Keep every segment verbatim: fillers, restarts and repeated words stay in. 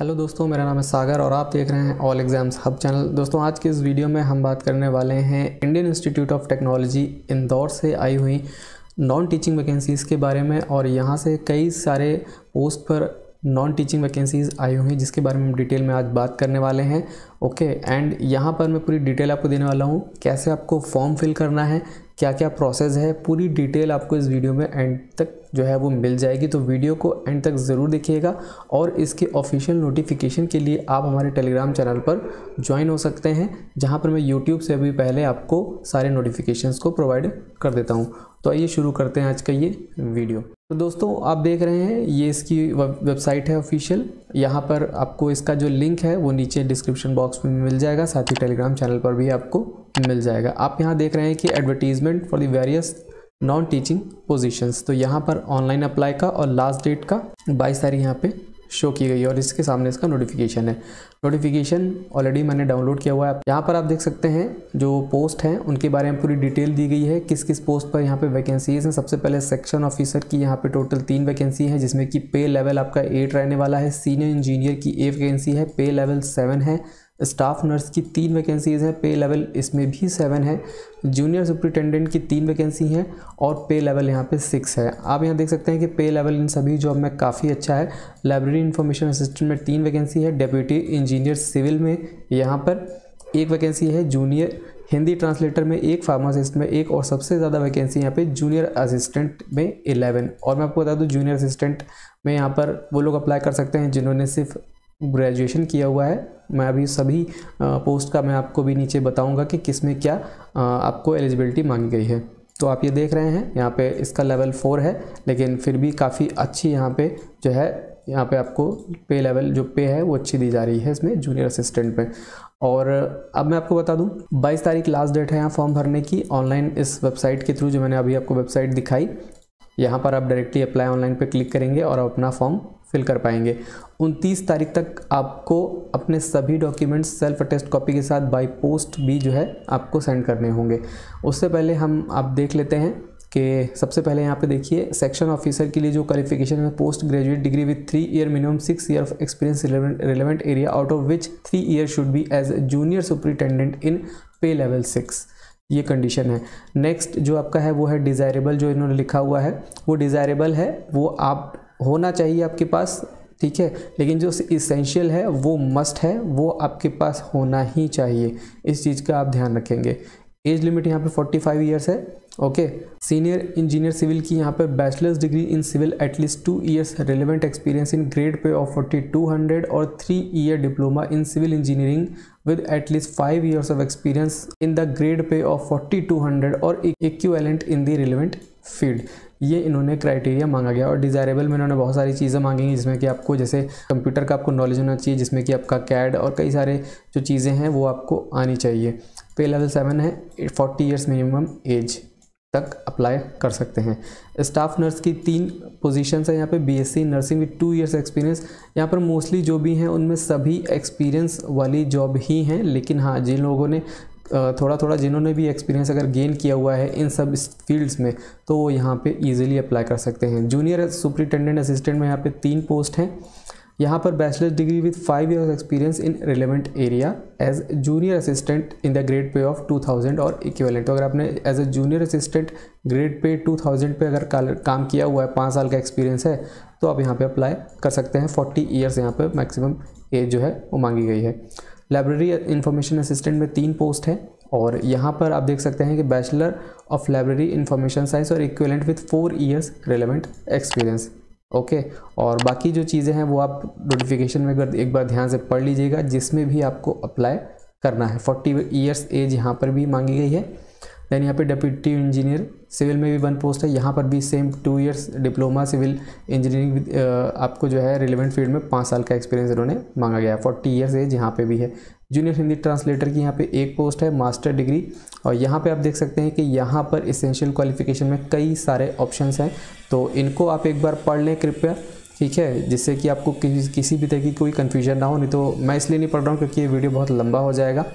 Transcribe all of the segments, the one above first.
Hello दोस्तों, मेरा नाम है सागर और आप देख रहे हैं ऑल एग्ज़ाम्स हब चैनल। दोस्तों, आज के इस वीडियो में हम बात करने वाले हैं Indian Institute of Technology Indore से आई हुई नॉन टीचिंग वैकेंसीज़ के बारे में। और यहाँ से कई सारे पोस्ट पर नॉन टीचिंग वैकेंसीज़ आई हुई हैं जिसके बारे में हम डिटेल में आज बात करने वाले हैं। ओके, एंड यहाँ पर मैं पूरी डिटेल आपको देने वाला हूँ, कैसे आपको फॉर्म फिल करना है, क्या क्या प्रोसेस है, पूरी डिटेल आपको इस वीडियो में एंड तक जो है वो मिल जाएगी। तो वीडियो को एंड तक ज़रूर देखिएगा और इसके ऑफिशियल नोटिफिकेशन के लिए आप हमारे टेलीग्राम चैनल पर ज्वाइन हो सकते हैं, जहां पर मैं यूट्यूब से भी पहले आपको सारे नोटिफिकेशंस को प्रोवाइड कर देता हूं। तो आइए शुरू करते हैं आज का ये वीडियो। तो दोस्तों, आप देख रहे हैं ये इसकी वेबसाइट है ऑफिशियल। यहाँ पर आपको इसका जो लिंक है वो नीचे डिस्क्रिप्शन बॉक्स में मिल जाएगा, साथ ही टेलीग्राम चैनल पर भी आपको मिल जाएगा। आप यहाँ देख रहे हैं कि advertisement for the various non teaching positions. तो यहाँ पर ऑनलाइन अप्लाई का और लास्ट डेट का बाईस तारीख यहाँ पे शो की गई है और इसके सामने इसका नोटिफिकेशन है। नोटिफिकेशन ऑलरेडी मैंने डाउनलोड किया हुआ है। यहाँ पर आप देख सकते हैं जो पोस्ट हैं उनके बारे में पूरी डिटेल दी गई है, किस किस पोस्ट पर यहाँ पे वैकेंसीज हैं। सबसे पहले सेक्शन ऑफिसर की यहाँ पे टोटल तीन वैकेंसी है, जिसमें कि पे लेवल आपका एट रहने वाला है। सीनियर इंजीनियर की एक वैकेंसी है, पे लेवल सेवन है। स्टाफ नर्स की तीन वैकेंसीज हैं, पे लेवल इसमें भी सेवन है। जूनियर सुपरिटेंडेंट की तीन वैकेंसी हैं और पे लेवल यहाँ पे सिक्स है। आप यहाँ देख सकते हैं कि पे लेवल इन सभी जॉब में काफ़ी अच्छा है। लाइब्रेरी इन्फॉर्मेशन असिस्टेंट में तीन वैकेंसी है। डेप्यूटी इंजीनियर सिविल में यहाँ पर एक वैकेंसी है। जूनियर हिंदी ट्रांसलेटर में एक, फार्मासिस्ट में एक और सबसे ज़्यादा वैकेंसी यहाँ पे जूनियर असिस्टेंट में इलेवन। और मैं आपको बता दूँ, जूनियर असिस्टेंट में यहाँ पर वो लोग अप्लाई कर सकते हैं जिन्होंने सिर्फ ग्रेजुएशन किया हुआ है। मैं अभी सभी पोस्ट का मैं आपको भी नीचे बताऊंगा कि किस में क्या आपको एलिजिबिलिटी मांगी गई है। तो आप ये देख रहे हैं यहाँ पे इसका लेवल फोर है, लेकिन फिर भी काफ़ी अच्छी यहाँ पे जो है यहाँ पे आपको पे लेवल जो पे है वो अच्छी दी जा रही है इसमें जूनियर असिस्टेंट में। और अब मैं आपको बता दूं, बाईस तारीख लास्ट डेट है यहाँ फॉर्म भरने की ऑनलाइन इस वेबसाइट के थ्रू, जो मैंने अभी आपको वेबसाइट दिखाई। यहाँ पर आप डायरेक्टली अप्लाई ऑनलाइन पे क्लिक करेंगे और आप अपना फॉर्म फिल कर पाएंगे। उनतीस तारीख तक आपको अपने सभी डॉक्यूमेंट्स सेल्फ अटेस्ट कॉपी के साथ बाय पोस्ट भी जो है आपको सेंड करने होंगे। उससे पहले हम आप देख लेते हैं कि सबसे पहले यहाँ पे देखिए, सेक्शन ऑफिसर के लिए जो क्वालिफिकेशन है, post graduate degree with three year minimum six year of experience relevant area, out of which three year should be as junior superintendent in pay level six. ये कंडीशन है। Next जो आपका है वो है डिज़ायरेबल, जो इन्होंने लिखा हुआ है वो डिज़ायरेबल है, वो आप होना चाहिए आपके पास, ठीक है। लेकिन जो इसेंशियल है वो मस्ट है, वो आपके पास होना ही चाहिए। इस चीज़ का आप ध्यान रखेंगे। एज लिमिट यहाँ पे पैंतालीस ईयर्स है। ओके, सीनियर इंजीनियर सिविल की यहाँ पर bachelors degree in civil at least two years relevant experience in grade pay of forty two hundred और three year diploma in civil engineering with at least five years of experience in the grade pay of forty two hundred और equivalent in the relevant field. ये इन्होंने criteria मांगा गया। और desirable में इन्होंने बहुत सारी चीज़ें मांगी हैं, जिसमें कि आपको जैसे कंप्यूटर का आपको नॉलेज होना चाहिए, जिसमें कि आपका कैड और कई सारे जो चीज़ें हैं वो आपको आनी चाहिए। पे लेवल सेवन है, फोर्टी ईयर्स मिनिमम एज तक अप्लाई कर सकते हैं। स्टाफ नर्स की तीन पोजीशंस है यहाँ पे, BSc nursing with two years experience. यहाँ पर मोस्टली जो भी हैं उनमें सभी एक्सपीरियंस वाली जॉब ही हैं, लेकिन हाँ, जिन लोगों ने थोड़ा थोड़ा जिन्होंने भी एक्सपीरियंस अगर गेन किया हुआ है इन सब फील्ड्स में, तो वो यहाँ पे इजीली अप्लाई कर सकते हैं। जूनियर सुपरिटेंडेंट असिस्टेंट में यहाँ पे तीन पोस्ट हैं। यहाँ पर bachelors degree with five years experience in relevant area as junior assistant in the grade pay of two thousand और इक्विवेलेंट। तो अगर आपने as a junior assistant grade pay two thousand पे अगर काम किया हुआ है, पाँच साल का एक्सपीरियंस है, तो आप यहाँ पे अप्लाई कर सकते हैं। फोर्टी ईयर्स यहाँ पे मैक्सिमम एज जो है वो मांगी गई है। लाइब्रेरी इन्फॉर्मेशन असिस्टेंट में तीन पोस्ट है और यहाँ पर आप देख सकते हैं कि bachelor of library information science और equivalent with four years relevant experience. Okay, और बाकी जो चीज़ें हैं वो आप नोटिफिकेशन में अगर एक बार ध्यान से पढ़ लीजिएगा, जिसमें भी आपको अप्लाई करना है। फोर्टी ईयर्स एज यहाँ पर भी मांगी गई है। देन यहाँ पे डिप्टी इंजीनियर सिविल में भी वन पोस्ट है, यहाँ पर भी same two years diploma civil engineering आपको जो है रिलेवेंट फील्ड में पाँच साल का एक्सपीरियंस इन्होंने मांगा गया है। फोर्टी ईयर्स एज यहाँ पे भी है। जूनियर हिंदी ट्रांसलेटर की यहाँ पे एक पोस्ट है, मास्टर डिग्री। और यहाँ पे आप देख सकते हैं कि यहाँ पर इसेंशियल क्वालिफिकेशन में कई सारे ऑप्शंस हैं, तो इनको आप एक बार पढ़ लें कृपया, ठीक है, जिससे कि आपको किसी किसी भी तरह की कोई कन्फ्यूजन ना हो। नहीं तो मैं इसलिए नहीं पढ़ रहा हूँ क्योंकि ये वीडियो बहुत लंबा हो जाएगा।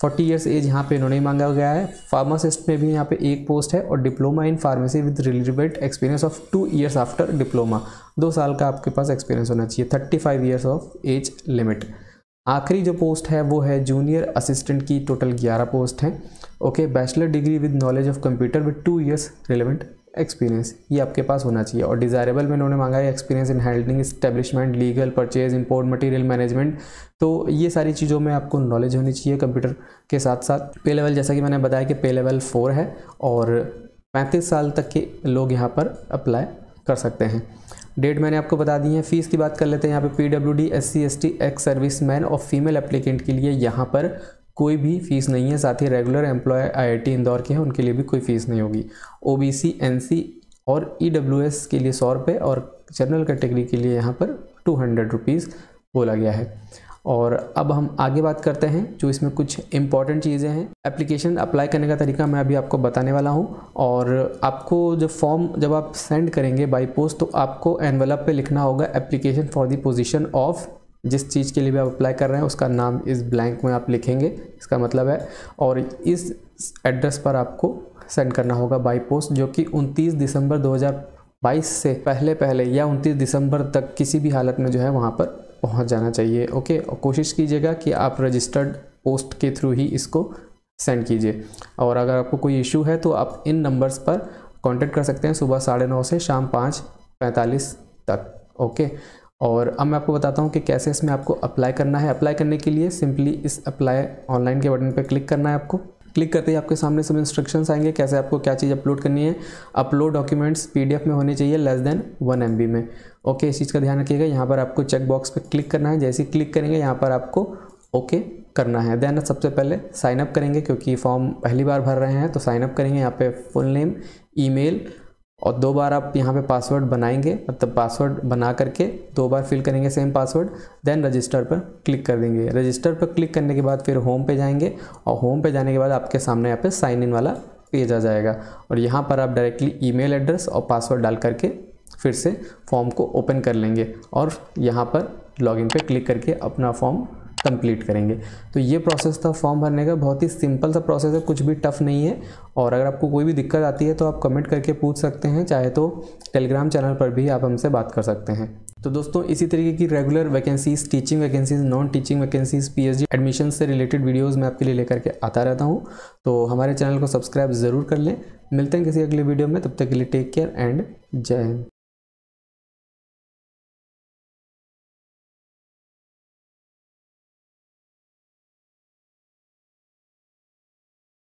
फोर्टी ईयर्स एज यहाँ पे इन्होंने मांगा गया है। फार्मासिस्ट में भी यहाँ पे एक पोस्ट है और diploma in pharmacy with relevant experience of two years after diploma, दो साल का आपके पास एक्सपीरियंस होना चाहिए। Thirty five years of age limit. आखिरी जो पोस्ट है वो है जूनियर असिस्टेंट की, टोटल ग्यारह पोस्ट हैं। Okay, bachelor degree with knowledge of computer with two years relevant experience, ये आपके पास होना चाहिए। और डिज़ायरेबल में इन्होंने मांगा है experience in handling establishment, legal, purchase, import, material management. तो ये सारी चीज़ों में आपको नॉलेज होनी चाहिए कंप्यूटर के साथ साथ। पे लेवल जैसा कि मैंने बताया कि पे लेवल फोर है और पैंतीस साल तक के लोग यहाँ पर अप्लाई कर सकते हैं। डेट मैंने आपको बता दी है। फ़ीस की बात कर लेते हैं। यहाँ पे PWD, SC, ST, ex service man और फीमेल एप्लीकेंट के लिए यहाँ पर कोई भी फ़ीस नहीं है। साथ ही रेगुलर एम्प्लॉय आईआईटी इंदौर के हैं, उनके लिए भी कोई फ़ीस नहीं होगी। ओबीसी, एनसी और ईडब्ल्यूएस के लिए सौ रुपये और जनरल कैटेगरी के लिए यहाँ पर टू हंड्रेड रुपीज़ बोला गया है। और अब हम आगे बात करते हैं जो इसमें कुछ इंपॉर्टेंट चीज़ें हैं। एप्लीकेशन अप्लाई करने का तरीका मैं अभी आपको बताने वाला हूं। और आपको जब फॉर्म जब आप सेंड करेंगे बाय पोस्ट तो आपको एनवेलप पे लिखना होगा application for the position of, जिस चीज़ के लिए भी आप अप्लाई कर रहे हैं उसका नाम इस ब्लैंक में आप लिखेंगे, इसका मतलब है। और इस एड्रेस पर आपको सेंड करना होगा बाय पोस्ट, जो कि उनतीस दिसंबर दो हज़ार बाईस से पहले पहले या उनतीस दिसंबर तक किसी भी हालत में जो है वहाँ पर पहुंच जाना चाहिए। ओके, और कोशिश कीजिएगा कि आप रजिस्टर्ड पोस्ट के थ्रू ही इसको सेंड कीजिए। और अगर आपको कोई इशू है तो आप इन नंबर्स पर कांटेक्ट कर सकते हैं सुबह साढ़े नौ से शाम पाँच पैंतालीस तक। ओके, और अब मैं आपको बताता हूँ कि कैसे इसमें आपको अप्लाई करना है। अप्लाई करने के लिए सिंपली इस अप्लाई ऑनलाइन के बटन पर क्लिक करना है। आपको क्लिक करते ही आपके सामने सब इंस्ट्रक्शंस आएंगे कैसे आपको क्या चीज़ अपलोड करनी है। अपलोड डॉक्यूमेंट्स पीडीएफ में होने चाहिए लेस देन वन एमबी में। ओके, इस चीज़ का ध्यान रखिएगा। यहाँ पर आपको चेक बॉक्स पे क्लिक करना है। जैसे ही क्लिक करेंगे यहाँ पर आपको ओके करना है। देन सबसे पहले साइन अप करेंगे, क्योंकि फॉर्म पहली बार भर रहे हैं तो साइन अप करेंगे। यहाँ पे फुल नेम, ईमेल और दो बार आप यहाँ पे पासवर्ड बनाएंगे, मतलब पासवर्ड बना करके दो बार फिल करेंगे सेम पासवर्ड। देन रजिस्टर पर क्लिक कर देंगे। रजिस्टर पर क्लिक करने के बाद फिर होम पे जाएंगे और होम पे जाने के बाद आपके सामने यहाँ पे साइन इन वाला पेज आ जाएगा। और यहाँ पर आप डायरेक्टली ईमेल एड्रेस और पासवर्ड डाल करके फिर से फॉर्म को ओपन कर लेंगे और यहाँ पर लॉगिन पे क्लिक करके अपना फॉर्म कंप्लीट करेंगे। तो ये प्रोसेस था फॉर्म भरने का। बहुत ही सिंपल सा प्रोसेस है, कुछ भी टफ नहीं है। और अगर आपको कोई भी दिक्कत आती है तो आप कमेंट करके पूछ सकते हैं, चाहे तो टेलीग्राम चैनल पर भी आप हमसे बात कर सकते हैं। तो दोस्तों इसी तरीके की regular vacancies, teaching vacancies, non teaching vacancies, PhD admission से रिलेटेड वीडियोज़ मैं आपके लिए लेकर के आता रहता हूँ। तो हमारे चैनल को सब्सक्राइब ज़रूर कर लें। मिलते हैं किसी अगले वीडियो में, तब तक के लिए टेक केयर एंड जय हिंद।